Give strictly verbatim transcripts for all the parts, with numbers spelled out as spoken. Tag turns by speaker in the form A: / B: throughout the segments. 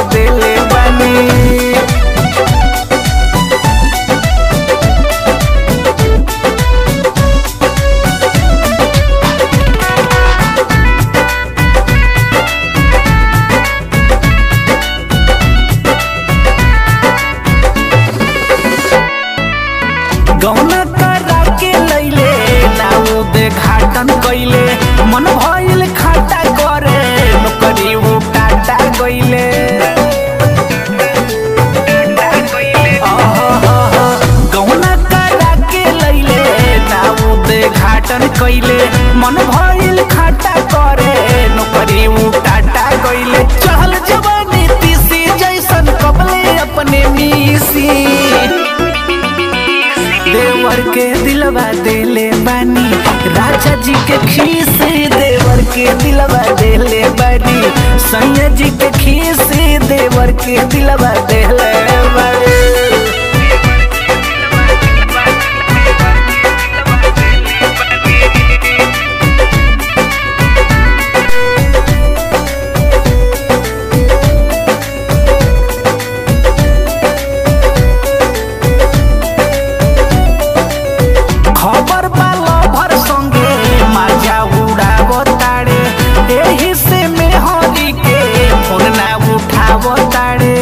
A: देले बानी। गौना करा के लैले नाउ दे घाटन कैले मन भइल खाटा करे नौकरी उठाटा गइले। गौना करा के लैले नाउ दे घाटन कैले मन भइल खाटा करे नौकरी उठाटा गइले। चहल जवानी तीसी जैसन कबले अपने मीसी देवर के दिलवा देले बानी राजा जी के खीसी देवर के दिलवा देले बानी सैया जी के खीसी देवर के दिलवा देले बानी। खबर वाला भर संगे मजा उड़ावो ताड़े एही से में होली के फोन ना उठावो ताड़े।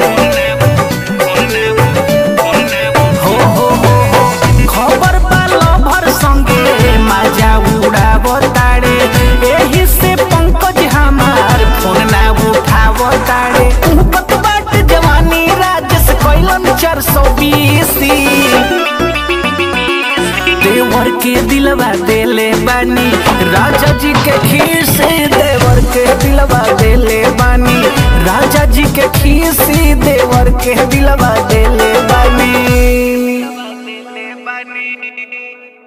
A: हो हो हो हो खबर वाला भर संगे मजा उड़ावो ताड़े एही से पंकज हमार फोन ना उठावो ताड़े। उहपत बाट जवानी राजेश कैलन चार सौ बीसी देवर के दिलवा देले बानी राजा जी के खीर से देवर के दिलवा देले बानी राजा जी के खीर से देवर के दिलवा देले बानी।